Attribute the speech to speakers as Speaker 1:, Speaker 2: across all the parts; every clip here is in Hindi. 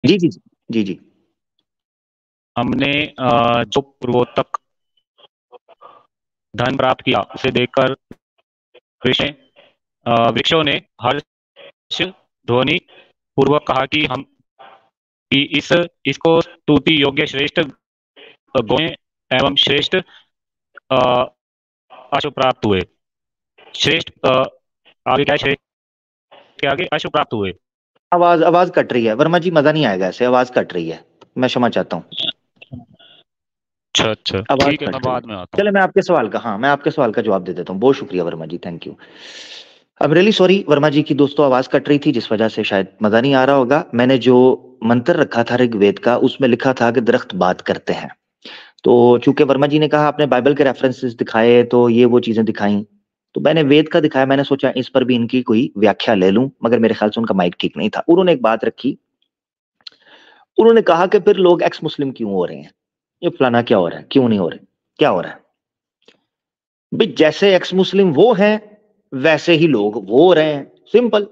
Speaker 1: जी जी जी जी।
Speaker 2: हमने जो पूर्वोत्तक धन प्राप्त किया उसे देखकर ऋषि वृक्षों ने हर्ष ध्वनि पूर्वक कहा कि हम कि इसको स्तुति योग्य श्रेष्ठ गौएं एवं श्रेष्ठ अ, अश्व प्राप्त हुए। श्रेष्ठ आगे क्या है? श्रेष्ठ के आगे अश्व प्राप्त हुए।
Speaker 1: आवाज आवाज कट रही है वर्मा जी, मजा नहीं आएगा ऐसे, आवाज कट रही है। मैं क्षमा चाहता हूँ।
Speaker 2: अच्छा अच्छा,
Speaker 1: आवाज
Speaker 2: ठीक है, मैं
Speaker 1: कट रही है।
Speaker 2: बाद में आता हूँ।
Speaker 1: चले मैं आपके सवाल का, हाँ मैं आपके सवाल का जवाब दे देता हूँ। बहुत शुक्रिया वर्मा जी, थैंक यू। अब रियली सॉरी वर्मा जी की दोस्तों, आवाज कट रही थी जिस वजह से शायद मजा नहीं आ रहा होगा। मैंने जो मंत्र रखा था ऋग्वेद का, उसमें लिखा था कि दरख्त बात करते हैं। तो चूंकि वर्मा जी ने कहा आपने बाइबल के रेफरेंसेस दिखाए, तो ये वो चीजें दिखाई, तो मैंने वेद का दिखाया। मैंने सोचा इस पर भी इनकी कोई व्याख्या ले लूं, मगर मेरे ख्याल से उनका माइक ठीक नहीं था। उन्होंने एक बात रखी, उन्होंने कहा कि फिर लोग एक्स मुस्लिम क्यों हो रहे हैं, ये फलाना क्या हो रहा है, क्यों नहीं हो रहे, क्या हो रहा है। भाई जैसे एक्स मुस्लिम वो हैं, वैसे ही लोग वो हो रहे हैं, सिंपल।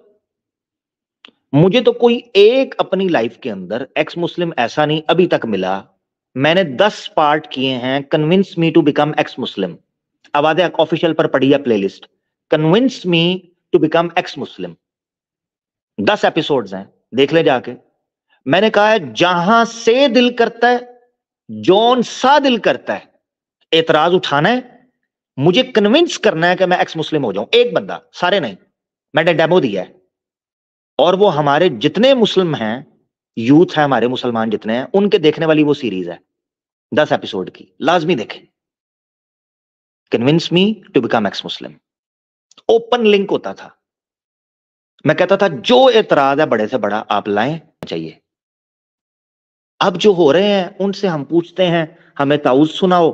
Speaker 1: मुझे तो कोई एक अपनी लाइफ के अंदर एक्स मुस्लिम ऐसा नहीं अभी तक मिला। मैंने 10 पार्ट किए हैं convince me to become ex Muslim. आवाज़ ऑफिशियल पर पड़ी है playlist, convince me to become ex Muslim. 10 episodes हैं, देख ले जाके। मैंने कहा है जहां से दिल करता है, जौन सा दिल करता है, एतराज उठाना है, मुझे कन्विंस करना है कि मैं एक्स मुस्लिम हो जाऊं। एक बंदा, सारे नहीं। मैंने डेमो दिया है, और वो हमारे जितने मुस्लिम हैं, यूथ है हमारे मुसलमान जितने हैं, उनके देखने वाली वो सीरीज है 10 एपिसोड की, लाजमी देखें। Convince me to become ex Muslim, open link होता था। मैं कहता था जो एतराज है बड़े से बड़ा आप लाएं चाहिए। अब जो हो रहे हैं उनसे हम पूछते हैं हमें ताउज सुनाओ,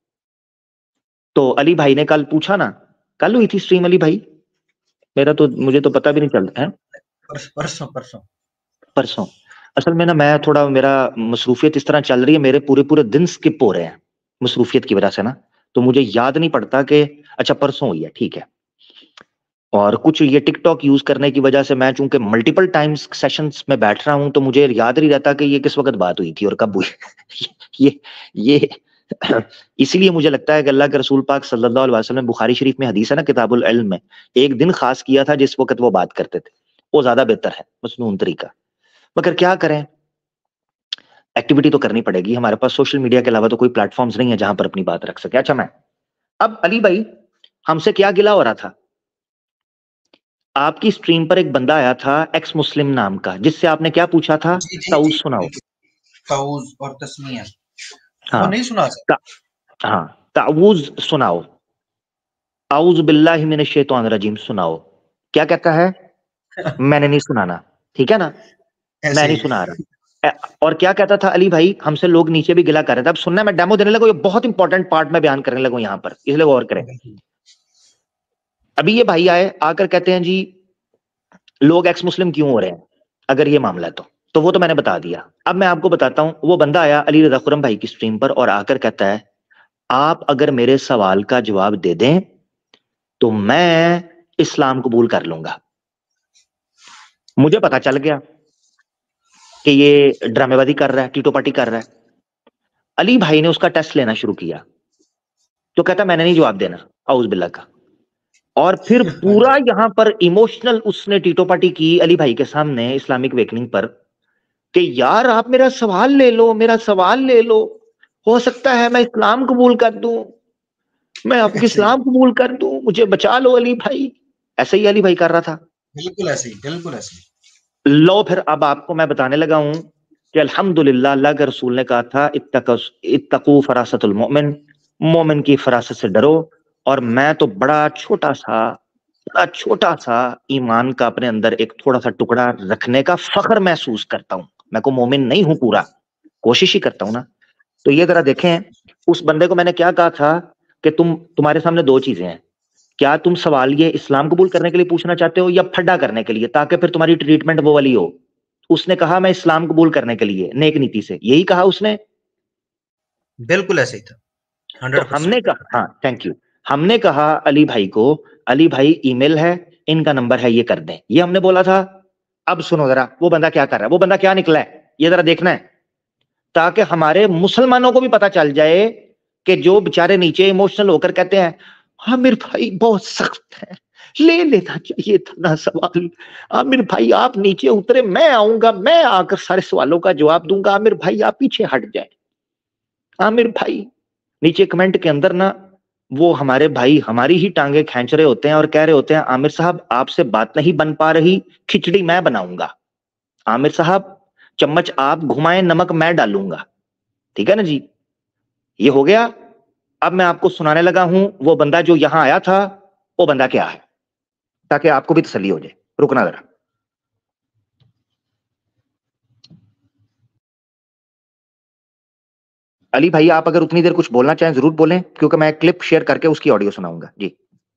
Speaker 1: तो अली भाई ने कल पूछा ना, कल हुई थी स्ट्रीम अली भाई, मेरा तो मुझे तो पता भी नहीं चलता है।
Speaker 3: परसों परसों
Speaker 1: परसों। असल में ना मैं थोड़ा, मेरा मसरूफियत इस तरह चल रही है, मेरे पूरे पूरे दिन स्किप हो रहे हैं मसरूफियत की वजह से ना, तो मुझे याद नहीं पड़ता कि अच्छा परसों हुई है, ठीक है। और कुछ ये टिकटॉक यूज करने की वजह से मैं चूंकि मल्टीपल टाइम्स सेशंस में बैठ रहा हूं, तो मुझे याद नहीं रहता कि ये किस वक्त बात हुई थी और कब हुई। ये इसीलिए मुझे लगता है कि अल्लाह के रसूल पाक सल्लल्लाहु अलैहि वसल्लम, बुखारी शरीफ में हदीस है ना किताबुल इल्म में, एक दिन खास किया था जिस वक्त वो बात करते थे, वो ज्यादा बेहतर है मसनून तरीका। मगर क्या करें, एक्टिविटी तो करनी पड़ेगी, हमारे पास सोशल मीडिया के अलावा तो कोई प्लेटफॉर्म्स नहीं है जहां पर अपनी बात रख सके। अच्छा मैं, अब अली भाई हमसे क्या गिला हो रहा था, आपकी स्ट्रीम पर एक बंदा आया था एक्स मुस्लिम नाम का, जिससे आपने क्या पूछा था,
Speaker 3: जी जी
Speaker 1: ताउज
Speaker 3: जी
Speaker 1: सुनाओ।
Speaker 3: ताऊज और तस्मिया वो
Speaker 1: हाँ
Speaker 3: नहीं सुना सर।
Speaker 1: ता, हाँ ताऊज सुनाओ, आउज बिल्लाहि मिनश शैतानिर रजीम सुनाओ। क्या कहता है, मैंने नहीं सुनाना, ठीक है ना, मैं
Speaker 3: ऐसे
Speaker 1: नहीं
Speaker 3: ही
Speaker 1: सुना रहा। और क्या कहता था अली भाई, हमसे लोग नीचे भी गिला कर रहे थे। अब सुनना, मैं डेमो देने लगा, ये बहुत इंपॉर्टेंट पार्ट मैं बयान करने लगा यहां पर, इसलिए गौर करें। अभी ये भाई आए, आकर कहते हैं जी लोग एक्स मुस्लिम क्यों हो रहे हैं, अगर ये मामला है तो वो तो मैंने बता दिया। अब मैं आपको बताता हूं, वो बंदा आया अली रजा खुरम भाई की स्ट्रीम पर और आकर कहता है आप अगर मेरे सवाल का जवाब दे दें तो मैं इस्लाम कबूल कर लूंगा। मुझे पता चल गया कि ये ड्रामेबाजी कर रहा है, टीटो पार्टी कर रहा है। अली भाई ने उसका टेस्ट लेना शुरू किया, तो कहता मैंने नहीं जवाब देना, औज बिल्ला का। और फिर
Speaker 3: हाँ
Speaker 1: पूरा
Speaker 3: जी।
Speaker 1: यहां पर इमोशनल उसने टीटो पार्टी की अली भाई के सामने इस्लामिक वेकनिंग पर, कि यार आप मेरा सवाल ले लो, मेरा सवाल ले लो, हो सकता है मैं इस्लाम कबूल कर दूं, मैं आपकी
Speaker 3: ऐसे ही
Speaker 1: इस्लाम कबूल कर दूं, मुझे बचा लो अली भाई। ऐसे ही अली भाई कर रहा था।
Speaker 3: बिल्कुल ऐसे ही बिल्कुल ऐसे ही।
Speaker 1: लो फिर अब आपको मैं बताने लगा हूं कि अल्हम्दुलिल्लाह अल्लाह के रसूल ने कहा था इत्तकू फरासतुल मोमिन, मोमिन की फरासत से डरो। और मैं तो बड़ा छोटा सा ईमान का अपने अंदर एक थोड़ा सा टुकड़ा रखने का फख्र महसूस करता हूं। मैं को मोमिन नहीं हूं पूरा, कोशिश ही करता हूं ना। तो ये जरा देखें, उस बंदे को मैंने क्या कहा था कि तुम्हारे सामने दो चीजें हैं, क्या तुम सवाल ये इस्लाम कबूल करने के लिए पूछना चाहते हो या फड्डा करने के लिए, ताकि फिर तुम्हारी ट्रीटमेंट वो वाली हो। उसने कहा मैं इस्लाम कबूल करने के लिए, नेक नीति से, यही कहा उसने।
Speaker 3: बिल्कुल ऐसे ही था
Speaker 1: तो
Speaker 3: 100%।
Speaker 1: हमने कहा हाँ थैंक यू, हमने कहा अली भाई को, अली भाई ईमेल है, इनका नंबर है, ये कर दें, ये हमने बोला था। अब सुनो जरा वो बंदा क्या कर रहा है, वो बंदा क्या निकला है, ये जरा देखना है, ताकि हमारे मुसलमानों को भी पता चल जाए कि जो बेचारे नीचे इमोशनल होकर कहते हैं आमिर भाई बहुत सख्त है, ले लेना चाहिए था ना सवाल, आमिर भाई आप नीचे उतरे, मैं आऊंगा, मैं आकर सारे सवालों का जवाब दूंगा, आमिर भाई आप पीछे हट जाए। आमिर भाई नीचे कमेंट के अंदर ना वो हमारे भाई हमारी ही टांगे खींच रहे होते हैं और कह रहे होते हैं आमिर साहब आपसे बात नहीं बन पा रही, खिचड़ी मैं बनाऊंगा, आमिर साहब चम्मच आप घुमाएं, नमक मैं डालूंगा। ठीक है ना जी, ये हो गया। अब मैं आपको सुनाने लगा हूं वो बंदा जो यहां आया था, वो बंदा क्या है, ताकि आपको भी तसल्ली हो जाए। रुकना जरा। अली भाई आप अगर उतनी देर कुछ बोलना चाहें जरूर बोलें, क्योंकि मैं क्लिप शेयर करके उसकी ऑडियो सुनाऊंगा। जी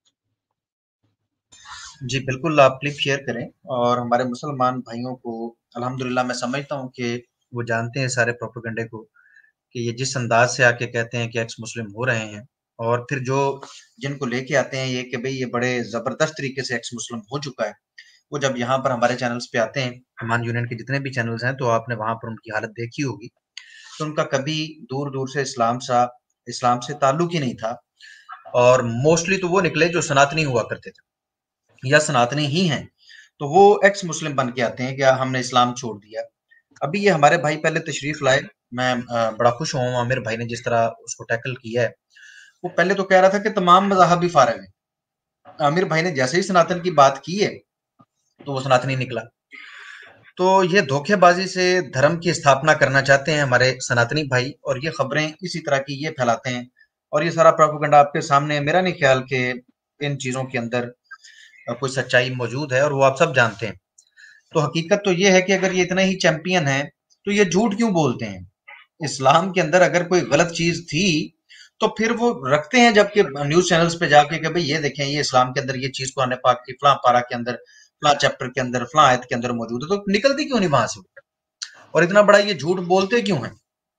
Speaker 3: जी बिल्कुल, आप क्लिप शेयर करें। और हमारे मुसलमान भाइयों को अल्हम्दुलिल्लाह मैं समझता हूँ कि वो जानते हैं सारे प्रोपेगेंडे को, कि ये जिस अंदाज से आके कहते हैं कि एक्स मुस्लिम हो रहे हैं, और फिर जो जिनको लेके आते हैं ये कि भाई ये बड़े जबरदस्त तरीके से एक्स मुस्लिम हो चुका है, वो जब यहाँ पर हमारे चैनल्स पे आते हैं, अमान यूनियन के जितने भी चैनल्स हैं, तो आपने वहां पर उनकी हालत देखी होगी। तो उनका कभी दूर दूर से इस्लाम से ताल्लुक ही नहीं था, और मोस्टली तो वो निकले जो सनातनी हुआ करते थे या सनातनी ही हैं, तो वो एक्स मुस्लिम बन के आते हैं कि हमने इस्लाम छोड़ दिया। अभी ये हमारे भाई पहले तशरीफ लाए, मैं बड़ा खुश हूँ आमिर भाई ने जिस तरह उसको टैकल किया है। वो पहले तो कह रहा था कि तमाम मज़ाहब भी फारिग हैं, आमिर भाई ने जैसे ही सनातन की बात की है तो वो सनातनी निकला। तो ये धोखेबाजी से धर्म की स्थापना करना चाहते हैं हमारे सनातनी भाई, और ये खबरें इसी तरह की ये फैलाते हैं, और ये सारा प्रोपेगेंडा आपके सामने है। मेरा नहीं ख्याल कि इन चीज़ों के अंदर कोई सच्चाई मौजूद है, और वो आप सब जानते हैं। तो हकीकत तो ये है कि अगर ये इतने ही चैंपियन हैं, तो ये झूठ क्यों बोलते हैं? इस्लाम के अंदर अगर कोई गलत चीज थी तो फिर वो रखते हैं, जबकि न्यूज चैनल्स पे जाके कि भाई ये देखें ये इस्लाम के अंदर ये चीज कुरान पाक की फलां पारा के अंदर, फलां चैप्टर के अंदर, फलां आयत के अंदर मौजूद है, तो निकलती क्यों नहीं वहां से? और इतना बड़ा ये झूठ बोलते क्यों हैं?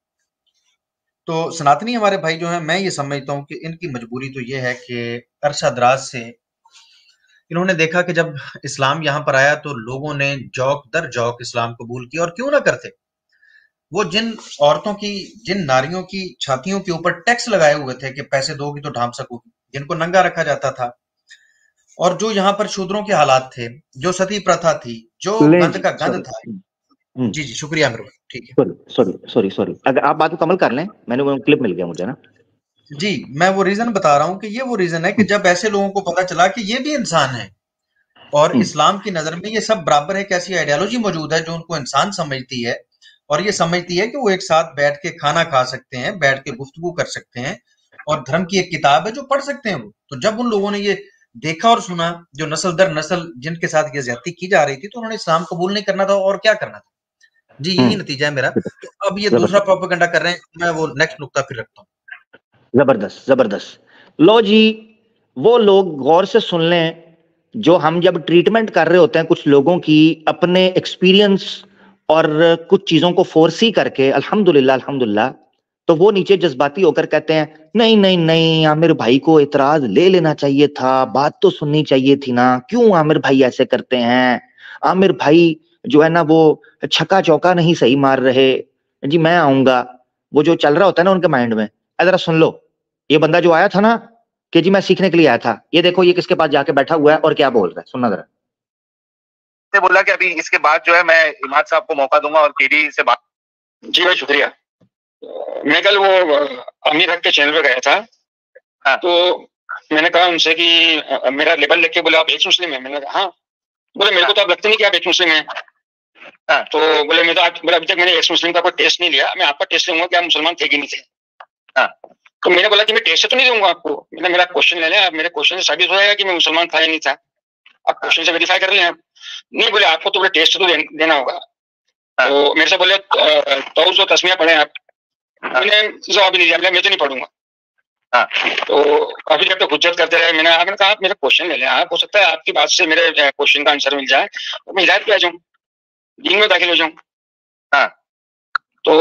Speaker 3: तो सनातनी हमारे भाई जो है, मैं ये समझता हूँ कि इनकी मजबूरी तो ये है कि अरसा दराज से इन्होंने देखा कि जब इस्लाम यहाँ पर आया तो लोगों ने जौक दर जौक इस्लाम कबूल किया, और क्यों ना करते। वो जिन औरतों की, जिन नारियों की छातियों के ऊपर टैक्स लगाए हुए थे कि पैसे दोगी तो ढांप सकोगी, जिनको नंगा रखा जाता था, और जो यहाँ पर शूद्रों के हालात थे, जो सती प्रथा थी, जो गंद का गंद था। जी जी शुक्रिया मेरे भाई, ठीक है।
Speaker 1: सॉरी अगर आप बात मुकम्मल कर लें, मैंने वो क्लिप मिल गया मुझे ना।
Speaker 3: जी मैं वो रीजन बता रहा हूँ कि ये वो रीजन है कि जब ऐसे लोगों को पता चला कि ये भी इंसान है, और इस्लाम की नजर में ये सब बराबर है, एक ऐसी आइडियोलॉजी मौजूद है जो उनको इंसान समझती है, और ये समझती है कि वो एक साथ बैठ के खाना खा सकते हैं, बैठ के गुफ्तगू कर सकते हैं, और धर्म की एक किताब है जो पढ़ सकते हैं वो। तो जब उन लोगों ने ये देखा और सुना, जो नस्ल दर नस्ल जिनके साथ ये ज्यादती की जा रही थी, तो उन्होंने इस्लाम कबूल नहीं करना था, और क्या करना था। जी यही नतीजा है मेरा। तो अब ये दूसरा प्रोपेगेंडा कर रहे हैं, मैं वो नेक्स्ट नुक्ता फिर रखता हूँ।
Speaker 1: जबरदस्त। लो जी, वो लोग गौर से सुन लें, जो हम जब ट्रीटमेंट कर रहे होते हैं कुछ लोगों की अपने एक्सपीरियंस और कुछ चीजों को फोर्सी करके, अल्हम्दुलिल्लाह, तो वो नीचे जज्बाती होकर कहते हैं नहीं नहीं नहीं, आमिर भाई को इतराज ले लेना चाहिए था, बात तो सुननी चाहिए थी ना, क्यों आमिर भाई ऐसे करते हैं, आमिर भाई जो है ना वो छक्का चौका नहीं सही मार रहे। जी मैं आऊंगा, वो जो चल रहा होता है ना उनके माइंड में, जरा सुन लो। ये बंदा जो आया था ना कि जी मैं सीखने के लिए आया था, ये देखो ये किसके पास जाके बैठा हुआ है और क्या बोल रहा है, सुनना जरा।
Speaker 4: बोला कि अभी इसके बाद जो है मैं इमाद साहब को मौका दूंगा और केडी से बात।
Speaker 5: जी भाई शुक्रिया। मैं कल वो अमीर हक के चैनल पे गया था।
Speaker 4: हाँ।
Speaker 5: तो मैंने कहा उनसे कि मेरा लेबल लिख के बोला आप एक मुस्लिम है। मैंने कहा हाँ। बोले मेरे को तो आप लगते नहीं कि आप एक मुस्लिम है।
Speaker 4: हाँ।
Speaker 5: तो बोले मैं तो बोला अभी तक मैंने एक मुस्लिम का कोई टेस्ट नहीं लिया, मैं आपका टेस्ट लूंगा कि आप मुसलमान थे कि नहीं थे।
Speaker 4: हाँ।
Speaker 5: तो मैंने बोला कि मैं टेस्ट तो नहीं दूंगा आपको, मतलब मेरा क्वेश्चन ले लें, आप मेरे क्वेश्चन से साबित हो जाएगा कि मैं मुसलमान था या नहीं था, आप क्वेश्चन से वेरीफाई कर लें आप। नहीं बोले आपको तो बोले टेस्ट तो देना होगा। तो मेरे से बोले तो जो तस्मीया पढ़े आप। मैंने जवाब नहीं दिया, मैं तो नहीं पढ़ूंगा।
Speaker 4: हाँ।
Speaker 5: तो काफी देर तक हुज्जत करते रहे। आपने कहा आप मेरा क्वेश्चन ले लें, आप हो सकता है आपकी बात से मेरे क्वेश्चन का आंसर मिल जाए, तो मैं हिदायत पे आ जाऊँ, दीन में दाखिल हो जाऊँ।
Speaker 4: हाँ।
Speaker 5: तो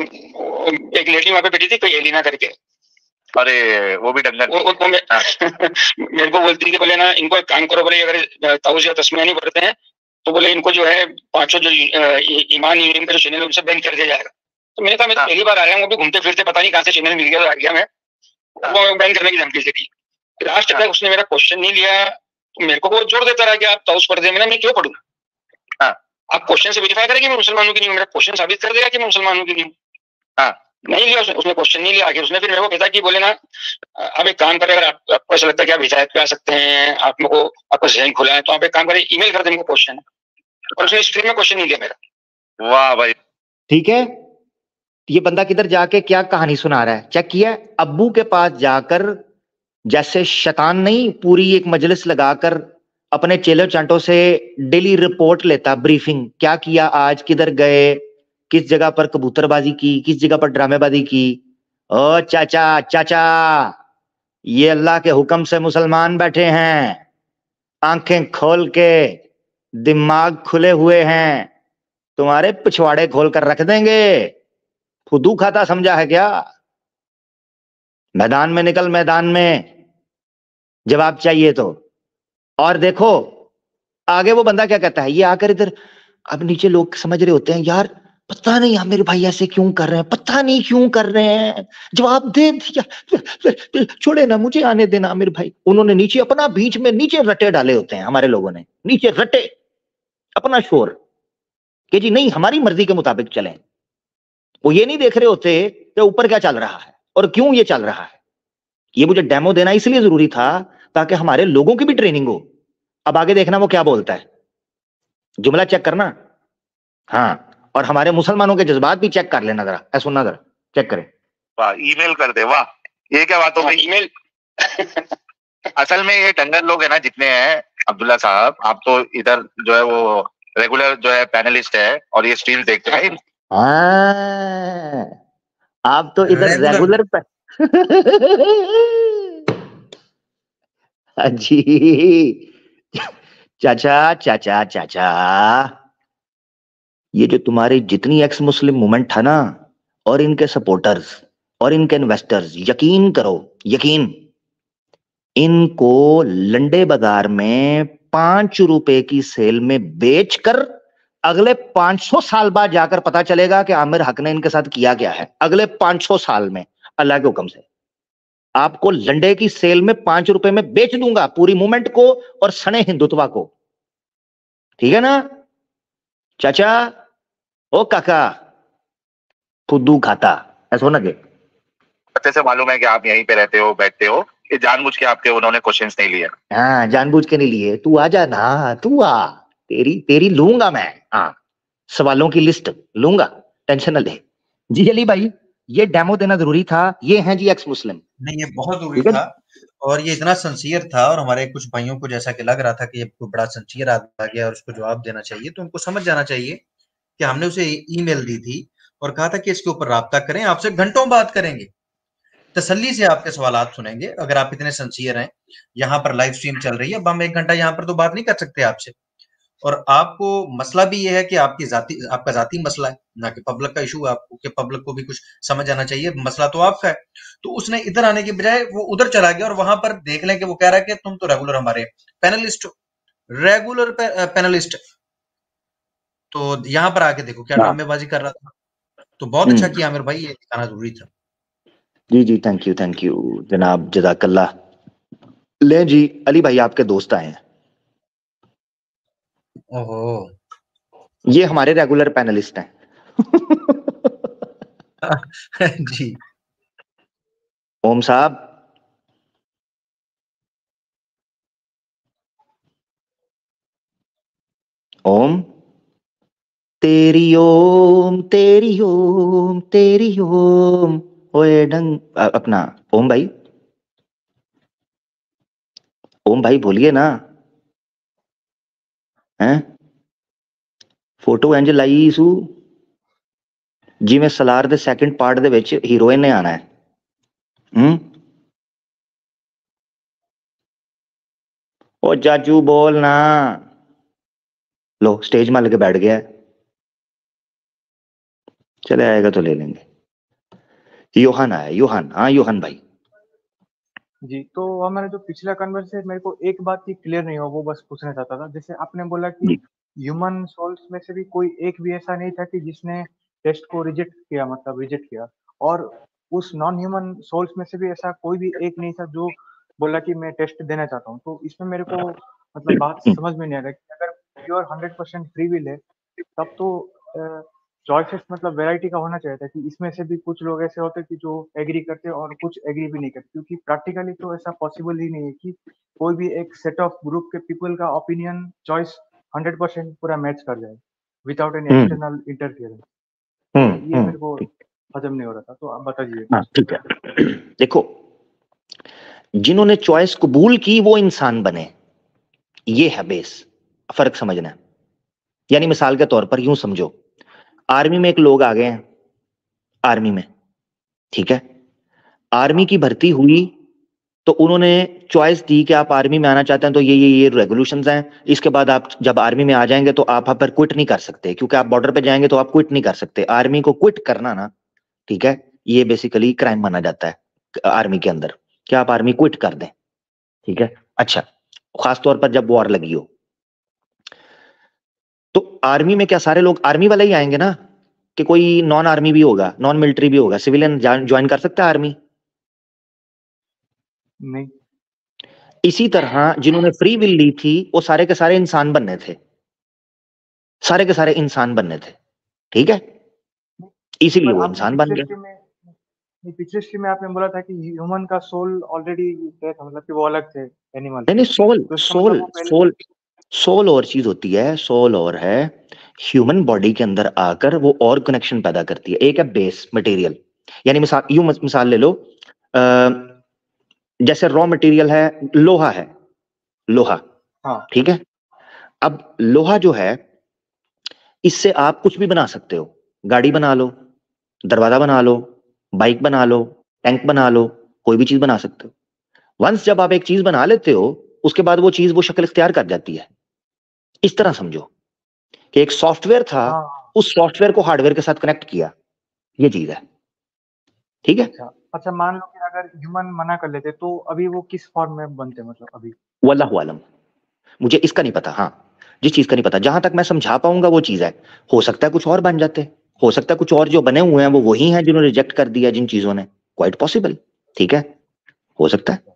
Speaker 5: एक लेडी वहां पे बैठी थी, कोई एलिना करके,
Speaker 4: अरे वो भी डंगर
Speaker 5: मेरे को बोलती थी, बोले ना इनको एक काम करो, बोले अगर ताउज़ या तस्मीया नहीं पढ़ते हैं तो बोले इनको जो है 500 जो ईमान यूनियन का जो चैनल है उनसे बैन कर दिया जाएगा। तो मैंने कहा मैं तो पहली बार आ रहा हूँ, वो भी घूमते फिरते पता नहीं कहाँ से चैनल मिल गया, तो आ गया मैं, वो बैन करने की धमकी से दी। लास्ट तक उसने मेरा क्वेश्चन नहीं लिया, तो मेरे को वो जोर देता रहा कि आप ताउस पढ़ दे। मैं क्यों पढ़ूं? आप क्वेश्चन से वेरीफाई करेंगे मैं मुसलमान हूं कि नहीं, मेरा क्वेश्चन साबित कर देगा कि मैं मुसलमान हूं कि नहीं। नहीं लिया उसने क्वेश्चन नहीं लिया। आगे उसने फिर मेरे को कहता कि बोले ना आप एक काम करें, अगर आपको ऐसा लगता है कि आप हिदायत पे आ सकते हैं, आप मेरे को आपका ज़हन खुला है, तो आप एक काम करें ईमेल कर दें मेरे को क्वेश्चन। और उसने स्क्रीन में क्वेश्चन नहीं दिया मेरा।
Speaker 4: वाह भाई,
Speaker 1: ठीक है, ये बंदा किधर जाके क्या कहानी सुना रहा है, चेक किया? अब्बू के पास जाकर जैसे शैतान नहीं, पूरी एक मजलिस लगाकर अपने चेलो चांटों से डेली रिपोर्ट लेता, ब्रीफिंग, क्या किया आज, किधर गए, किस जगह पर कबूतरबाजी की, किस जगह पर ड्रामेबाजी की। ओ चाचा चाचा, ये अल्लाह के हुक्म से मुसलमान बैठे हैं, आंखें खोल के, दिमाग खुले हुए हैं, तुम्हारे पिछवाड़े खोल कर रख देंगे। फुदू खाता समझा है क्या? मैदान में निकल, मैदान में जवाब चाहिए तो। और देखो आगे वो बंदा क्या कहता है, ये आकर इधर, अब नीचे लोग समझ रहे होते हैं यार पता नहीं आमिर भाई ऐसे क्यों कर रहे हैं, पता नहीं क्यों कर रहे हैं, जवाब दे दिया, छोड़े ना, मुझे आने देना आमिर भाई। उन्होंने नीचे अपना बीच में नीचे रटे डाले होते हैं, हमारे लोगों ने नीचे रटे अपना शोर कि जी नहीं हमारी मर्जी के मुताबिक चलें। वो ये नहीं देख रहे होते कि ऊपर क्या चल रहा है और क्यों ये चल रहा है। ये मुझे डेमो देना इसलिए जरूरी था ताकि हमारे लोगों की भी ट्रेनिंग हो। अब आगे देखना वो क्या बोलता है, जुमला चेक करना, हाँ, और हमारे मुसलमानों के जज्बात भी चेक कर लेना जरा, सुनना जरा, चेक करें।
Speaker 4: वाह, ईमेल कर दे, वाह, ये क्या बात हो गई?
Speaker 5: ईमेल
Speaker 4: असल में ये डंगर लोग है ना जितने हैं, अब्दुल्ला साहब, आप तो इधर जो है वो रेगुलर जो है पैनलिस्ट है और ये स्ट्रीम देखते हैं।
Speaker 1: आप तो इधर रेगुलर पे जी चाचा चाचा चाचा, ये जो तुम्हारी जितनी एक्स मुस्लिम मूवमेंट था ना, और इनके सपोर्टर्स और इनके इन्वेस्टर्स, यकीन करो, यकीन, इनको लंडे बाजार में 5 रुपए की सेल में बेचकर अगले 500 साल बाद जाकर पता चलेगा कि आमिर हक ने इनके साथ किया क्या है। अगले 500 साल में अल्लाह के हुक्म से आपको लंडे की सेल में 5 रुपए में बेच दूंगा पूरी मूवमेंट को और सने हिंदुत्वा को, ठीक है ना चाचा? ओ काका, खुदू खाता, ऐसा होना के
Speaker 4: अच्छे से मालूम है कि आप यहीं पे रहते हो, बैठते हो, ये जानबूझ के आपके उन्होंने क्वेश्चंस नहीं लिए।
Speaker 1: हाँ, जानबूझ के नहीं लिए। तू आ जा ना, तू आ, तेरी लूंगा मैं, हाँ, सवालों की लिस्ट लूंगा, टेंशन न ले। जी अली भाई, ये डेमो देना जरूरी था। ये हैं जी एक्स मुस्लिम।
Speaker 3: नहीं, ये बहुत जरूरी था और ये इतना सिंसियर था, और हमारे कुछ भाइयों को जैसा कि लग रहा था कि ये कोई बड़ा सिंसियर आदमी आ गया और उसको जवाब देना चाहिए, तो उनको समझ जाना चाहिए कि हमने उसे ईमेल दी थी और कहा था कि इसके ऊपर राब्ता करें, आपसे घंटों बात करेंगे, तसल्ली से आपके सवालात सुनेंगे। अगर आप इतने सिंसियर हैं, यहाँ पर लाइव स्ट्रीम चल रही है, अब हम 1 घंटा यहाँ पर तो बात नहीं कर सकते आपसे। और आपको मसला भी ये है कि आपका जाती मसला है, ना कि पब्लिक का इशू है आपको, कि पब्लिक को भी कुछ समझ आना चाहिए, मसला तो आपका है। तो उसने इधर आने के बजाय वो उधर चला गया और वहां पर देख लें कि वो कह रहा है कि तुम तो रेगुलर हमारे पैनलिस्ट हो, रेगुलर पैनलिस्ट। तो यहाँ पर आके देखो क्या ड्रामेबाजी कर रहा था। तो बहुत अच्छा किया आमिर भाई, ये दिखाना जरूरी था।
Speaker 1: जी जी, थैंक यू जनाब, जज़ाकल्लाह। ले जी अली भाई, आपके दोस्त आए हैं।
Speaker 3: ओहो,
Speaker 1: ये हमारे रेगुलर पैनलिस्ट हैं।
Speaker 3: जी
Speaker 1: ओम साहब, ओम, तेरी ओम तेरी ओम तेरी ओम, ओए डंग, अपना ओम भाई, ओम भाई बोलिए ना, हैं? फोटो इंज लाई इस जिवें सलार दे सैकंड पार्ट दे विच हीरोइन ने आना है। ओ जाजू बोल ना, लो स्टेज में लगे बैठ गया है, चले आएगा तो ले लेंगे। योहान आया, योहान, हाँ योहान भाई।
Speaker 6: जी, तो हमारा जो पिछला कन्वर्सेशन, मेरे को एक बात की क्लियर नहीं हुआ, वो बस पूछना चाहता था। जैसे आपने बोला कि ह्यूमन सोल्स में से भी कोई एक भी ऐसा नहीं था कि जिसने टेस्ट को रिजेक्ट किया, मतलब रिजेक्ट किया। और उस नॉन ह्यूमन सोल्स में से भी ऐसा कोई भी एक नहीं था जो बोला कि मैं टेस्ट देना चाहता हूँ। तो इसमें मेरे को मतलब बात समझ में नहीं आ रहा कि अगर प्योर 100% फ्री विल है, तब तो चॉइसेस मतलब वैरायटी का होना चाहिए था कि इसमें से भी कुछ लोग ऐसे होते कि जो एग्री करते और कुछ एग्री भी नहीं करते, क्योंकि प्रैक्टिकली तो ऐसा पॉसिबल ही नहीं है कि कोई भी एक सेट ऑफ ग्रुप के पीपल का ओपिनियन चॉइस 100% पूरा मैच कर जाए without any
Speaker 1: hmm
Speaker 6: external interference. तो ये मेरे को
Speaker 1: ठीक।
Speaker 6: हजम नहीं हो रहा था, तो आप बताइए
Speaker 1: हाँ
Speaker 6: कुछ।
Speaker 1: ठीक है। देखो, जिन्होंने चॉइस कबूल की वो इंसान बने, ये है बेस। फर्क समझना है। यानी मिसाल के तौर पर यूं समझो, आर्मी में एक लोग आ गए हैं, आर्मी में, ठीक है, आर्मी की भर्ती हुई, तो उन्होंने चॉइस दी कि आप आर्मी में आना चाहते हैं तो ये रेगुलेशंस हैं। इसके बाद आप जब आर्मी में आ जाएंगे तो आप पर क्विट नहीं कर सकते, क्योंकि आप बॉर्डर पे जाएंगे तो आप क्विट नहीं कर सकते। आर्मी को क्विट करना ना, ठीक है, ये बेसिकली क्राइम माना जाता है आर्मी के अंदर, कि आप आर्मी क्विट कर दें, ठीक है। अच्छा, खास तौर पर जब वॉर लगी हो, तो आर्मी में क्या सारे लोग आर्मी वाले ही आएंगे ना, कि कोई नॉन आर्मी भी होगा, नॉन मिलिट्री भी होगा, सिविलियन ज्वाइन कर सकता है आर्मी?
Speaker 6: नहीं।
Speaker 1: इसी तरह जिन्होंने फ्री विल ली थी वो सारे के सारे इंसान बनने थे, सारे के सारे इंसान बनने थे, ठीक है, इसीलिए
Speaker 6: पर
Speaker 1: वो
Speaker 6: आपने
Speaker 1: इंसान बन गए।
Speaker 6: पिछले स्ट्रीम में आपने बोला था कि ह्यूमन का सोल ऑलरेडी था, मतलब कि वो अलग थे एनिमल
Speaker 1: नहीं
Speaker 6: से।
Speaker 1: नहीं, सोल
Speaker 6: तो इसका मतलब
Speaker 1: सोल
Speaker 6: वो पहले।
Speaker 1: सोल सोल और चीज होती है, सोल और है, ह्यूमन बॉडी के अंदर आकर वो और कनेक्शन पैदा करती है। एक है बेस मटेरियल, यानी मिसाल यूं मिसाल ले लो, अ, जैसे रॉ मटेरियल है, लोहा है, लोहा,
Speaker 6: हाँ।
Speaker 1: ठीक है। अब लोहा जो है, इससे आप कुछ भी बना सकते हो, गाड़ी बना लो, दरवाजा बना लो, बाइक बना लो, टैंक बना लो, कोई भी चीज बना सकते हो। वंस जब आप एक चीज बना लेते हो, उसके बाद वो चीज वो शक्ल इख्तियार कर जाती है। इस तरह समझो कि एक सॉफ्टवेयर था,
Speaker 6: हाँ।
Speaker 1: उस सॉफ्टवेयर को हार्डवेयर के साथ कनेक्ट किया, ये चीज है, ठीक है।
Speaker 6: अच्छा अच्छा, मान लो कि अगर ह्यूमन मना कर लेते तो अभी वो किस फॉर्म में बनते, मतलब अभी?
Speaker 1: वल्लाहु आलम, मुझे इसका नहीं पता। हाँ, जिस चीज का नहीं पता, जहां तक मैं समझा पाऊंगा वो चीज है। हो सकता है कुछ और बन जाते, हो सकता है कुछ और जो बने हुए हैं वो वही हैं जिन्होंने रिजेक्ट कर दिया जिन चीजों ने, क्वाइट पॉसिबल, ठीक है, हो सकता है।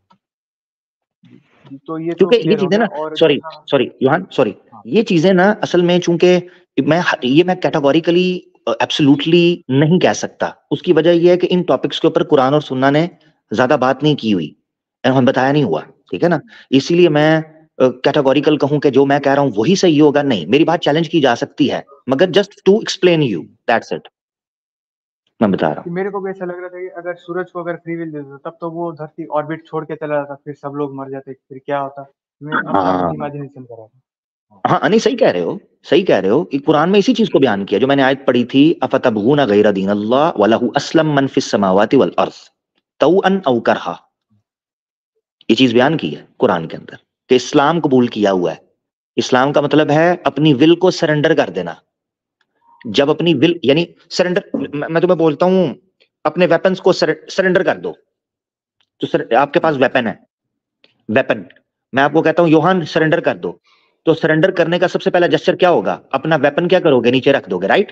Speaker 6: तो ये तो
Speaker 1: क्योंकि ये
Speaker 6: क्लियर हो
Speaker 1: चीजें
Speaker 6: गया।
Speaker 1: ना,
Speaker 6: और
Speaker 1: सॉरी
Speaker 6: दूसरा।
Speaker 1: सॉरी योहान, सॉरी,
Speaker 6: हाँ।
Speaker 1: ये चीजें ना असल में, चूंकि मैं कैटेगोरिकली एब्सोल्युटली नहीं कह सकता। उसकी वजह यह है कि इन टॉपिक्स के ऊपर कुरान और सुन्ना ने ज्यादा बात नहीं की हुई, हमें बताया नहीं हुआ, ठीक है ना। इसीलिए मैं कैटेगोरिकल कहूं कि जो मैं कह रहा हूं वही सही होगा, नहीं, मेरी बात चैलेंज की जा सकती है, मगर just to explain you, that's it, मैं बता रहा
Speaker 6: कि
Speaker 1: हूँ।
Speaker 6: मेरे को भी ऐसा लग रहा था कि अगर सूरज को अगर फ्री विल दे दो तब तो वो धरती ऑर्बिट छोड़ के चला जाता, फिर सब लोग मर जाते, फिर क्या होता। मैं अपना
Speaker 1: हाँ
Speaker 6: खुद इमेजिनेशन कर रहा था।
Speaker 1: हाँ, नहीं सही कह रहे हो, सही कह रहे हो कि कुरान में इसी चीज को बयान किया जो मैंने आयत पढ़ी थी, अफतबगूना गैर दीन अल्लाह वलहु अस्लम मन फिस समावाति वल अर्ज तौअन औ करहा। ये चीज बयान की है कुरान के अंदर कि इस्लाम कबूल किया हुआ है। इस्लाम का मतलब है अपनी विल को सरेंडर कर देना। जब अपनी विल यानी सरेंडर, मैं तुम्हें बोलता हूं अपने वेपन्स को सरेंडर कर दो, तो आपके पास वेपन है, वेपन, मैं आपको कहता हूं योहान सरेंडर कर दो, तो सरेंडर करने का सबसे पहला जेस्चर क्या होगा? अपना वेपन क्या करोगे? नीचे रख दोगे, राइट।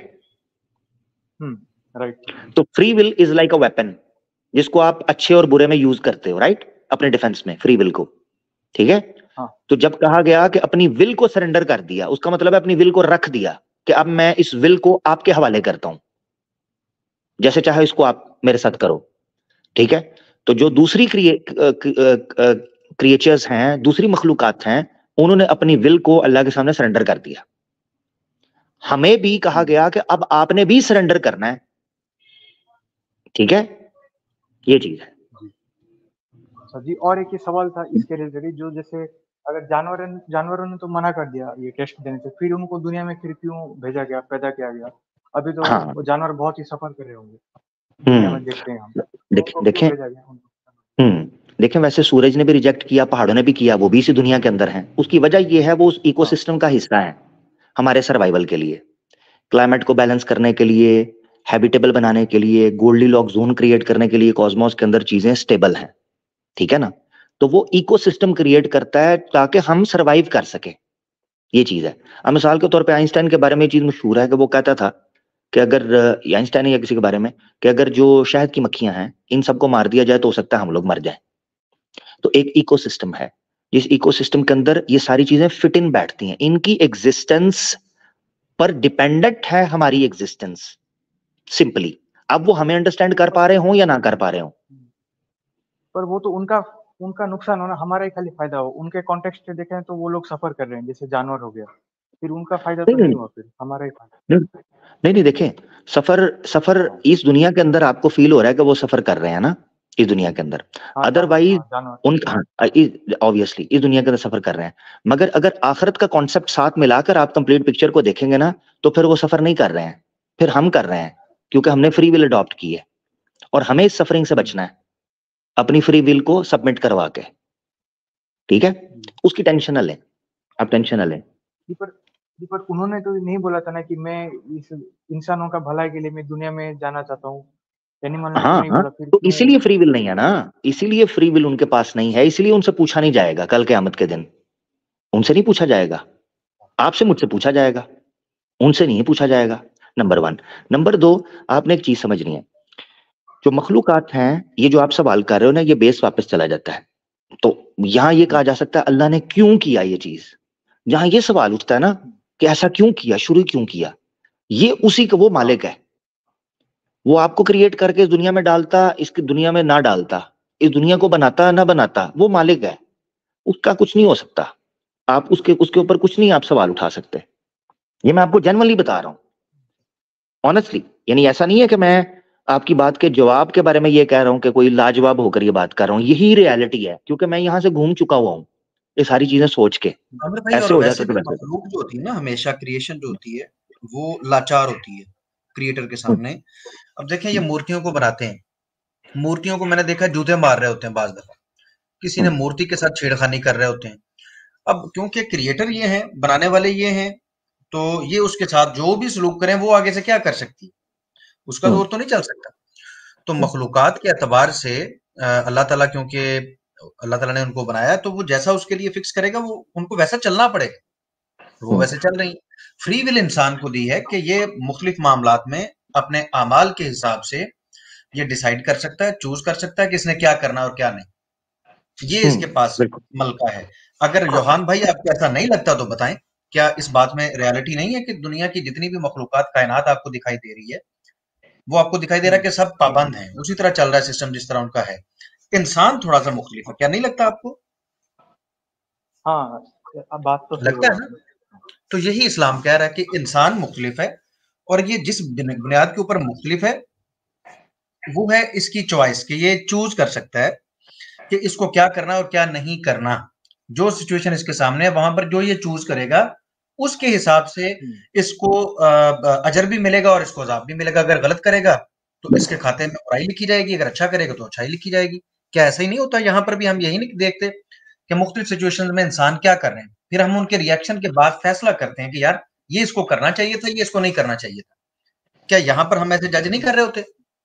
Speaker 6: राइट।
Speaker 1: तो free will is like a weapon, जिसको आप अच्छे और बुरे में यूज करते हो, राइट, अपने डिफेंस में फ्री विल को, ठीक है।
Speaker 6: हाँ।
Speaker 1: तो जब कहा गया कि अपनी विल को सरेंडर कर दिया, उसका मतलब है अपनी विल को रख दिया कि अब मैं इस विल को आपके हवाले करता हूं, जैसे चाहे इसको आप मेरे साथ करो, ठीक है। तो जो दूसरी क्रिएचर्स हैं, दूसरी मखलूकात हैं, उन्होंने अपनी विल को अल्लाह के सामने सरेंडर कर दिया। हमें भी कहा गया कि अब आपने भी सरेंडर करना है, ठीक है, ये चीज है।
Speaker 6: अच्छा जी, और एक ये सवाल था इसके रिलेटेड, जो जैसे अगर जानवरों ने तो मना कर दिया ये टेस्ट देने से, फिर उनको दुनिया में फिर क्यों भेजा गया, पैदा किया गया? अभी तो
Speaker 1: हाँ,
Speaker 6: वो जानवर बहुत ही सफर कर रहे होंगे, दुनिया में देखते हैं हम, तो
Speaker 1: देखें
Speaker 6: उनको क्यों
Speaker 1: देखें,
Speaker 6: भेजा गया उनको?
Speaker 1: देखें, वैसे सूरज ने भी रिजेक्ट किया, पहाड़ों ने भी किया, वो भी इसी दुनिया के अंदर हैं। उसकी वजह यह है वो उस
Speaker 6: हाँ।
Speaker 1: इकोसिस्टम का हिस्सा है, हमारे सर्वाइवल के लिए, क्लाइमेट को बैलेंस करने के लिए, हैबिटेबल बनाने के लिए, गोल्डी लॉक जोन क्रिएट करने के लिए कॉस्मोस के अंदर चीजें स्टेबल हैं, ठीक है ना। तो वो इकोसिस्टम क्रिएट करता है ताकि हम सरवाइव कर सके, ये चीज है। अब मिसाल के तौर पे आइंस्टाइन के बारे में ये चीज मशहूर है कि वो कहता था कि अगर आइंस्टाइन या किसी के बारे में कि अगर जो शहद की मक्खियां हैं इन सबको मार दिया जाए तो हो सकता है हम लोग मर जाएं। तो एक इकोसिस्टम है, जिस इकोसिस्टम के अंदर ये सारी चीजें फिट इन बैठती हैं, इनकी एग्जिस्टेंस पर डिपेंडेंट है हमारी एग्जिस्टेंस, सिंपली। अब वो हमें अंडरस्टैंड कर पा रहे हो या ना कर पा रहे हो,
Speaker 6: पर वो तो उनका नुकसान होना, हमारा ही खाली फायदा हो। उनके कॉन्टेक्स्ट से देखें तो वो लोग सफर कर रहे हैं, जैसे जानवर हो गया, फिर उनका फायदा तो नहीं हुआ, फिर हमारा ही फायदा।
Speaker 1: नहीं देखें, सफर इस दुनिया के अंदर आपको फील हो रहा है कि वो सफर कर रहे हैं ना इस दुनिया के अंदर, अदरवाइज ऑब्वियसली इस दुनिया के अंदर सफर कर रहे हैं, मगर अगर आखिरत का कॉन्सेप्ट साथ मिलाकर आप कंप्लीट पिक्चर को देखेंगे ना तो फिर वो सफर नहीं कर रहे हैं, फिर हम कर रहे हैं, क्योंकि हमने फ्री विल अडॉप्ट की है और हमें इस सफरिंग से बचना है अपनी फ्री विल को सबमिट करवा के। ठीक है, उसकी टेंशन न लें, आप टेंशन न लें।
Speaker 6: पर उन्होंने तो नहीं बोला था ना कि मैं इस इंसानों का भलाई के लिए मैं दुनिया में जाना चाहता हूँ, एनिमल ने तो नहीं बोला। फिर
Speaker 1: तो इसीलिए फ्री विल नहीं है ना, इसीलिए फ्री विल उनके पास नहीं है, इसीलिए उनसे पूछा नहीं जाएगा कल क़यामत के दिन, उनसे नहीं पूछा जाएगा, आपसे मुझसे पूछा जाएगा, उनसे नहीं पूछा जाएगा। नंबर 1। नंबर 2, आपने एक चीज समझनी है, जो मखलूकात हैं, ये जो आप सवाल कर रहे हो ना, ये बेस वापस चला जाता है। तो यहां ये कहा जा सकता है अल्लाह ने क्यों किया ये चीज, जहां ये सवाल उठता है ना कि ऐसा क्यों किया, शुरू क्यों किया, ये उसी का वो मालिक है, वो आपको क्रिएट करके इस दुनिया में डालता, इसकी दुनिया में ना डालता, इस दुनिया को बनाता ना बनाता, वो मालिक है, उसका कुछ नहीं हो सकता। आप उसके ऊपर कुछ नहीं आप सवाल उठा सकते। ये मैं आपको जेन्युइनली बता रहा हूं, ऑनेस्टली। यानी ऐसा नहीं है कि मैं आपकी बात के जवाब के बारे में ये कह रहा हूं कि कोई लाजवाब होकर ये बात कर रहा हूं, यही रियलिटी है, क्योंकि मैं यहां से घूम चुका हुआ हूं ये सारी चीजें सोच के। ऐसे हो जाता तो वैसे
Speaker 3: मखलूक जो होती है ना, हमेशा क्रिएशन जो होती है वो लाचार होती है क्रिएटर के सामने। अब देखें, ये मूर्तियों को बनाते हैं, मूर्तियों को मैंने देखा जूते मार रहे होते हैं बाज दफा, किसी ने मूर्ति के साथ छेड़खानी कर रहे होते हैं। अब क्योंकि क्रिएटर ये हैं, बनाने वाले ये हैं, तो ये उसके साथ जो भी सलूक करें वो आगे से क्या कर सकती है, उसका दौर तो नहीं चल सकता। तो मखलूकात के एतबार से अल्लाह ताला, क्योंकि अल्लाह ताला ने उनको बनाया, तो वो जैसा उसके लिए फिक्स करेगा वो उनको वैसा चलना पड़ेगा, वो वैसे चल रही। फ्री विल इंसान को दी है कि ये मुख्तलिफ मामलात में अपने आमाल के हिसाब से ये डिसाइड कर सकता है, चूज कर सकता है कि इसने क्या करना और क्या नहीं, ये इसके पास मलका है। अगर योहान भाई आपको ऐसा नहीं लगता तो बताएं, क्या इस बात में रियलिटी नहीं है कि दुनिया की जितनी भी मखलूकात कायनात आपको दिखाई दे रही है, वो आपको दिखाई दे रहा है कि सब पाबंद हैं, उसी तरह चल रहा है सिस्टम जिस तरह उनका है। इंसान थोड़ा सा मुख्तलिफ है, क्या नहीं लगता आपको?
Speaker 6: हाँ, बात तो
Speaker 3: लगता है ना। तो यही इस्लाम कह रहा है कि इंसान मुख्तलिफ है, और ये जिस बुनियाद के ऊपर मुख्तलिफ है वो है इसकी चॉइस, कि ये चूज कर सकता है कि इसको क्या करना और क्या नहीं करना। जो सिचुएशन इसके सामने है वहां पर जो ये चूज करेगा उसके हिसाब से इसको अजर भी मिलेगा और इसको अजाब भी मिलेगा। अगर गलत करेगा तो इसके खाते में बुराई लिखी जाएगी, अगर अच्छा करेगा तो अच्छाई लिखी जाएगी। क्या ऐसा ही नहीं होता? यहाँ पर भी हम यही नहीं देखते कि मुख्तलिफ सिचुएशन में इंसान क्या कर रहे हैं, फिर हम उनके रिएक्शन के बाद फैसला करते हैं कि यार ये इसको करना चाहिए था, ये इसको नहीं करना चाहिए था। क्या यहाँ पर हम ऐसे जज नहीं कर रहे होते?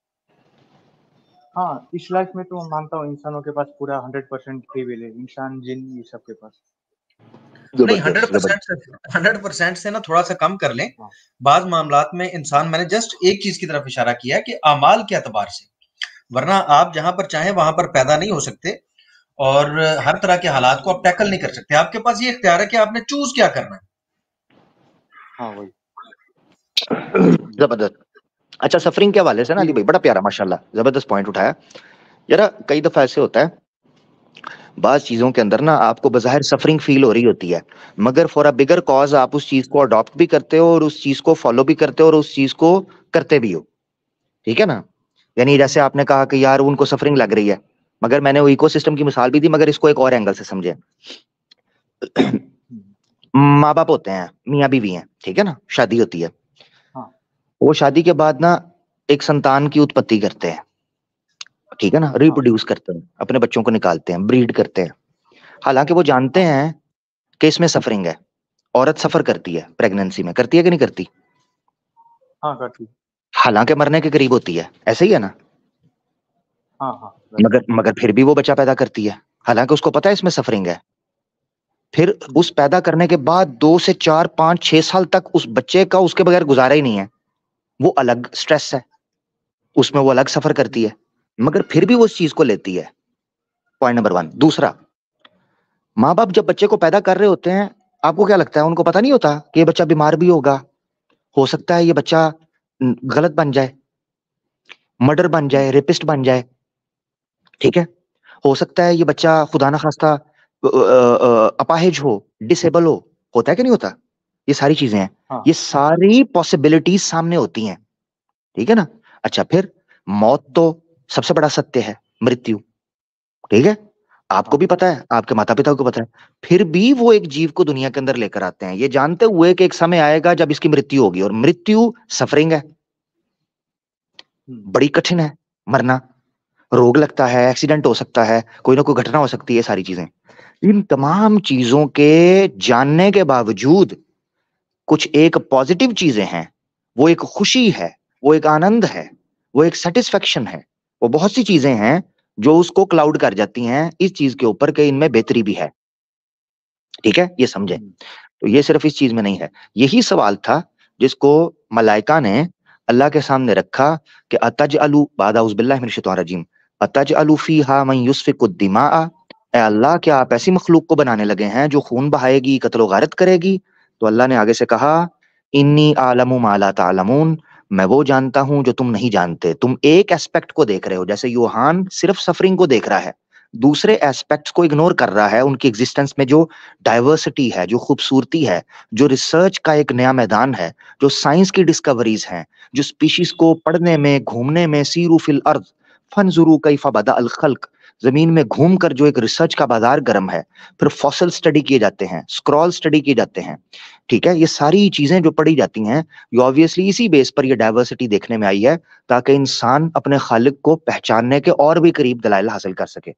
Speaker 6: हाँ, इस लाइफ में तो मानता हूँ इंसानों के पास पूरा 100% फ्री विल है, इंसान जिन ये सब के पास
Speaker 3: नहीं। 100% से ना थोड़ा सा कम कर लें। बाद मामलात में इंसान, मैंने जस्ट एक चीज की तरफ इशारा किया कि अमाल के एतबार से, वरना आप जहां पर चाहें वहां पर पैदा नहीं हो सकते और हर तरह के हालात को आप टैकल नहीं कर सकते। आपके पास ये इख्तियार है कि आपने चूज क्या करना है।
Speaker 6: हाँ वही।
Speaker 1: जबरदस्त। अच्छा, सफरिंग के हवाले से ना अली भाई बड़ा प्यारा माशाल्लाह जबरदस्त पॉइंट उठाया। जरा कई दफा ऐसे होता है बाज चीजों के अंदर ना आपको बज़ाहिर सफरिंग फील हो रही होती है, मगर फॉर अ बिगर कॉज आप उस चीज को अडॉप्ट भी करते हो और उस चीज को फॉलो भी करते हो और उस चीज को करते भी हो। ठीक है ना? यानी जैसे आपने कहा कि यार उनको सफरिंग लग रही है, मगर मैंने वो इकोसिस्टम की मिसाल भी दी, मगर इसको एक और एंगल से समझे। माँ बाप होते हैं, मियाँ बीवी हैं, ठीक है ना, शादी होती है। वो शादी के बाद ना एक संतान की उत्पत्ति करते हैं, ठीक है ना, रिप्रोड्यूस करते हैं, अपने बच्चों को निकालते हैं, ब्रीड करते हैं। हालांकि वो जानते हैं कि इसमें सफरिंग है। औरत सफर करती है प्रेगनेंसी में, करती है कि नहीं करती?
Speaker 6: हाँ करती।
Speaker 1: हालांकि मरने के करीब होती है, ऐसे ही है ना?
Speaker 6: हाँ हाँ।
Speaker 1: मगर फिर भी वो बच्चा पैदा करती है, हालांकि उसको पता है इसमें सफरिंग है। फिर उस पैदा करने के बाद 2 से 4 5 6 साल तक उस बच्चे का उसके बगैर गुजारा ही नहीं है। वो अलग स्ट्रेस है, उसमें वो अलग सफर करती है, मगर फिर भी वो उस चीज को लेती है। Point number 1। दूसरा, माँ बाप जब बच्चे को पैदा कर रहे होते हैं, आपको क्या लगता है उनको पता नहीं होता कि ये बच्चा बीमार भी होगा, हो सकता है ये बच्चा गलत बन जाए, मर्डर बन जाए, रेपिस्ट बन जाए, ठीक है, हो सकता है ये बच्चा खुदा ना खास्ता अपाहिज हो, डिसेबल हो, होता है कि नहीं होता? ये सारी चीजें हैं,
Speaker 6: हाँ।
Speaker 1: ये सारी पॉसिबिलिटीज सामने होती हैं, ठीक है ना? अच्छा, फिर मौत तो सबसे बड़ा सत्य है, मृत्यु, ठीक है, आपको भी पता है, आपके माता पिता को पता है, फिर भी वो एक जीव को दुनिया के अंदर लेकर आते हैं, ये जानते हुए कि एक समय आएगा जब इसकी मृत्यु होगी, और मृत्यु सफरिंग है, बड़ी कठिन है मरना, रोग लगता है, एक्सीडेंट हो सकता है, कोई ना कोई घटना हो सकती है, सारी चीजें। इन तमाम चीजों के जानने के बावजूद कुछ एक पॉजिटिव चीजें हैं, वो एक खुशी है, वो एक आनंद है, वो एक सेटिस्फेक्शन है, वो बहुत सी चीजें हैं जो उसको क्लाउड कर जाती हैं इस चीज के ऊपर कि इनमें बेहतरी भी है, ठीक है, ये समझे। तो ये सिर्फ इस चीज में नहीं है, यही सवाल था जिसको मलाइका ने अल्लाह के सामने रखा कि अतज अलू बाद औज़ुबिल्लाहि मिनश शैतानिर रजीम अतज अलू फीहा मन युस्फिकु दिमाआ, ए अल्लाह क्या आप ऐसी मखलूक को बनाने लगे हैं जो खून बहाएगी, कत्ल गारत करेगी? तो अल्लाह ने आगे से कहा, इन्नी आलमु मा ला तालमून, मैं वो जानता हूं जो तुम नहीं जानते। तुम एक एस्पेक्ट को देख रहे हो, जैसे यूहान सिर्फ सफरिंग को देख रहा है, दूसरे एस्पेक्ट्स को इग्नोर कर रहा है, उनकी एग्जिस्टेंस में जो डाइवर्सिटी है, जो खूबसूरती है, जो रिसर्च का एक नया मैदान है, जो साइंस की डिस्कवरीज हैं, जो स्पीशीज को पढ़ने में, घूमने में, सीरू फिल अर्द फनजुरू कैफा बदा अल खल्क, जमीन में घूमकर जो एक रिसर्च का बाजार गर्म है, फिर फॉसल स्टडी किए जाते हैं, स्क्रॉल स्टडी किए जाते हैं, ठीक है, ये सारी चीजें जो पढ़ी जाती हैं, ये ऑब्वियसली इसी बेस पर ये डाइवर्सिटी देखने में आई है, ताकि इंसान अपने खालिक को पहचानने के और भी करीब दलाइल हासिल कर सके।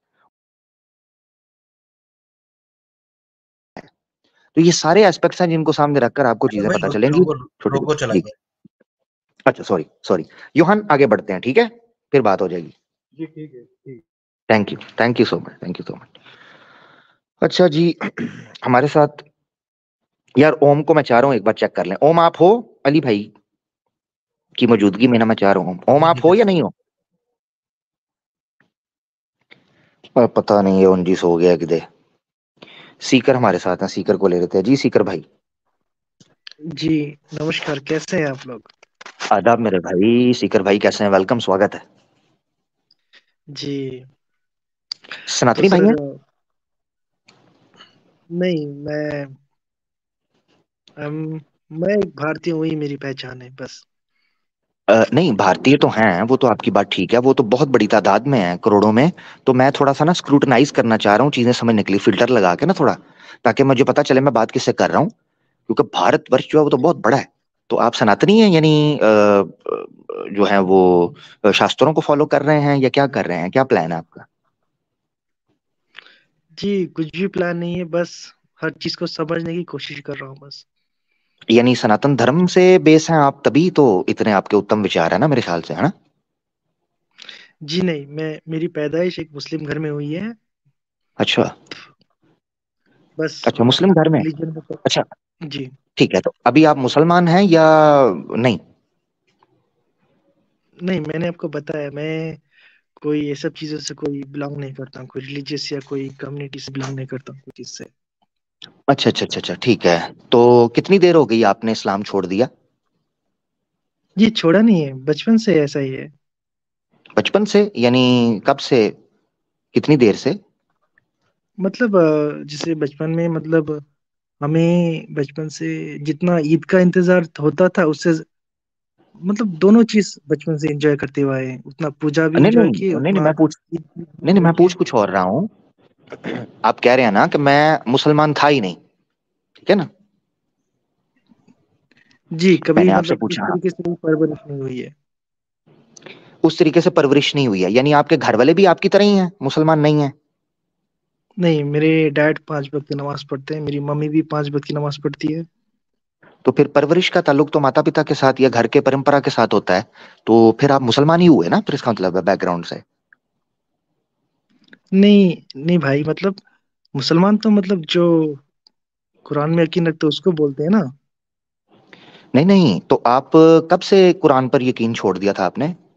Speaker 1: तो ये सारे एस्पेक्ट्स हैं जिनको सामने रखकर आपको चीजें पता चलेंगी।
Speaker 3: रोको चलाइए।
Speaker 1: अच्छा, सॉरी यूहान, आगे बढ़ते हैं, ठीक है, फिर बात हो जाएगी।
Speaker 6: जी ठीक है, ठीक।
Speaker 1: Thank you so much. अच्छा जी, हमारे साथ यार ओम को मैं चाह रहा हूँ एक बार चेक कर लें। ओम आप हो अली भाई की मौजूदगी में ना, मैं चाह रहा हूँ ओम आप हो या नहीं हो? पता नहीं है, उनजीस हो गया किधे। सीकर हमारे साथ हैं, सीकर को ले लेते हैं जी। सीकर भाई
Speaker 7: जी नमस्कार, कैसे हैं आप लोग?
Speaker 1: आदाब मेरे भाई। सीकर भाई कैसे हैं? वेलकम, स्वागत है
Speaker 7: जी।
Speaker 1: सनातनी
Speaker 7: तो
Speaker 1: भाई
Speaker 7: सर,
Speaker 1: हैं?
Speaker 7: नहीं, मैं एक भारतीय हूँ, ही मेरी पहचान है बस।
Speaker 1: नहीं, भारतीय तो हैं, वो तो आपकी बात ठीक है, वो तो बहुत बड़ी तादाद में है, करोड़ों में। तो मैं थोड़ा सा ना स्क्रूटनाइज करना चाह रहा हूँ चीजें समझने के लिए, फिल्टर लगा के ना थोड़ा, ताकि मुझे पता चले मैं बात किससे कर रहा हूँ, क्योंकि भारतवर्ष जो है वो तो बहुत बड़ा है। तो आप सनातनी हैं, यानी जो है वो शास्त्रों को फॉलो कर रहे हैं या क्या कर रहे हैं? क्या प्लान है आपका?
Speaker 7: जी कुछ भी प्लान नहीं है, बस हर चीज को समझने की कोशिश कर रहा हूँ बस।
Speaker 1: यानी सनातन धर्म से बेस हैं आप, तभी तो इतने आपके उत्तम विचार है ना, मेरे ख्याल से, है ना?
Speaker 7: जी नहीं, मेरी पैदाइश एक मुस्लिम घर में हुई है,
Speaker 1: अच्छा
Speaker 7: बस
Speaker 1: अच्छा, मुस्लिम घर में।
Speaker 7: रिलीजन में तो।
Speaker 1: अच्छा
Speaker 7: जी
Speaker 1: ठीक है, तो अभी आप मुसलमान हैं या नहीं?
Speaker 7: नहीं, मैंने आपको बताया, मैं कोई ये सब चीजों से कोई बिलोंग नहीं करता हूँ, कोई रिलीजियस या कोई कम्युनिटी से बिलोंग नहीं करता हूँ, कोई चीज से।
Speaker 1: अच्छा, ठीक है। तो कितनी देर हो गई आपने इस्लाम छोड़ दिया?
Speaker 7: जी छोड़ा नहीं है, बचपन से ऐसा ही है।
Speaker 1: बचपन से यानी कब से, कितनी देर से?
Speaker 7: मतलब जैसे बचपन में, मतलब हमें बचपन से जितना ईद का इंतजार होता था, उससे मतलब दोनों चीज बचपन से एंजॉय करते हुए आए हैं। उतना पूजा भी
Speaker 1: नहीं
Speaker 7: एंजॉय
Speaker 1: नहीं
Speaker 7: किए,
Speaker 1: नहीं नहीं,
Speaker 7: उतना ईद भी
Speaker 1: नहीं नहीं,
Speaker 7: एंजॉय
Speaker 1: मैं
Speaker 7: किए।
Speaker 1: पूछ कुछ और रहा हूँ। आप कह रहे हैं ना कि मैं मुसलमान था ही नहीं, ठीक है ना?
Speaker 7: जी कभी
Speaker 1: मैंने आपसे
Speaker 7: मतलब इस
Speaker 1: पूछा,
Speaker 7: तरीके से कोई परवरिश नहीं हुई है।
Speaker 1: उस तरीके से परवरिश नहीं हुई है, यानी आपके घर वाले भी आपकी तरह ही हैं, मुसलमान नहीं है?
Speaker 7: नहीं, मेरे डैड 5 वक्त की नमाज पढ़ते हैं, मेरी मम्मी भी 5 वक्त की नमाज पढ़ती है।
Speaker 1: तो फिर परवरिश का ताल्लुक तो माता पिता के साथ या घर के परंपरा के साथ होता है, तो फिर आप मुसलमान ही हुए ना, फिर इसका मतलब है बैकग्राउंड से।
Speaker 7: नहीं नहीं भाई, मतलब मुसलमान तो मतलब जो कुरान में यकीन रखते उसको बोलते हैं ना।
Speaker 1: नहीं नहीं, तो आप कब से कुरान पर यकीन छोड़ दिया था आपने?